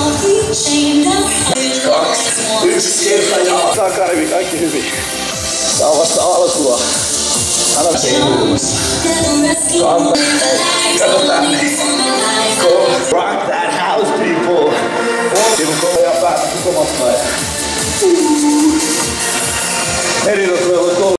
2, 1 kerta ja takarivi, kaikki hyvin. Tää on vasta alkua. Anna se ilmassa. Kato tänne. Go rock that house, people. Kivu kovia päätä, kukomattaa. Eri